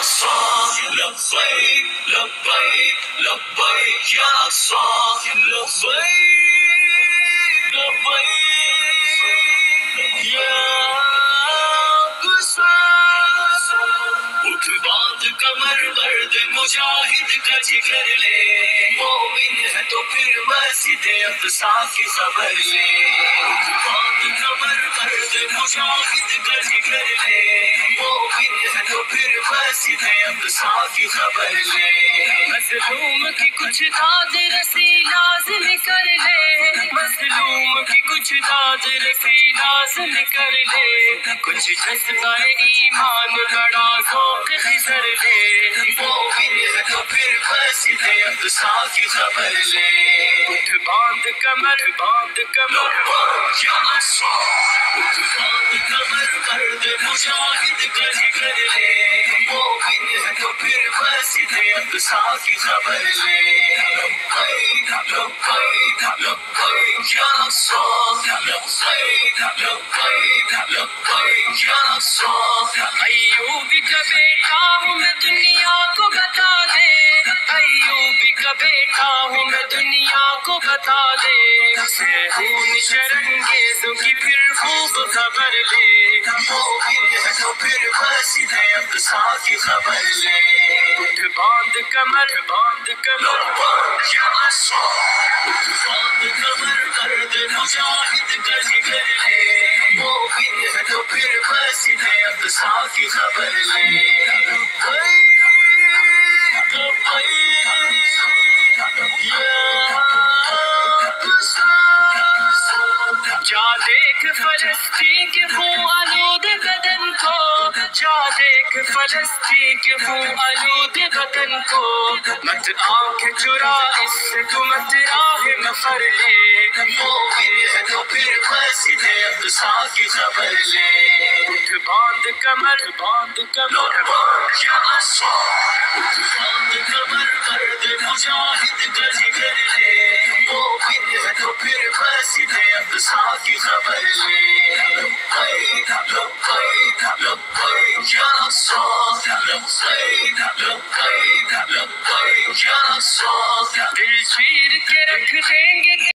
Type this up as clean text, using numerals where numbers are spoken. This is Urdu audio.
صاحي لبيك لبيك لبيك يا صاحي لبيك لبيك يا اٹھ باندھ کمر مرد مجاہد کا جگر لے مومن ہے تو پھر مسجد اقصی کی خبر لے اٹھ باندھ کمر مرد مجاہد کا جگر لے مومن ہے تو پھر مسجد اقصی کی خبر لے مظلوم کی کچھ داد رسی لازم کر لے مظلوم کی کچھ داد رسی لازم کر لے کچھ جذبہ ایمان بڑا ذوق خضر لے مومن ہے تو پھر مسجد اقصی کی خبر لے اٹھ باندھ کمر یا صاحی اٹھ باندھ کمر مرد مجاہد کا جگر لے مومن ہے تو پھر مسجد اقصی کی خبر لے لبیک لبیک لبیک یا صاحی لبیک لبیک لبیک یا صاحی ایوب کا بیٹا ہوں میں دنیا کو بتا دے ایوب کا بیٹا ہوں میں دنیا کو بتا دے سیہون شرنگیزوں کی پھر خوب خبر لے مومن ہے تو پھر مسجد اقصی کی خبر لے اٹھ باندھ کمر یا صاحی اٹھ باندھ کمر مرد مجاہد کا جگر لے مومن ہے تو پھر مسجد اقصی کی خبر لے جا دیکھ فلسطین کے خون آلود بدن کو جا دیکھ فلسطین کے خون آلود بدن کو مت آنکھ چرا اس سے تو مت راہ مفر لے مومن ہے تو پھر مسجد اقصی کی خبر لے اٹھ باندھ کمر یا صاحی اٹھ باندھ کمر مرد مجاہد کا جگر لے مومن ہے تو پھر مسجد اقصی کی خبر لے لبیک لبیک لبیک یا صاحی لبیک لبیک لبیک یا صاحی دل چیر کے رکھ دیں گے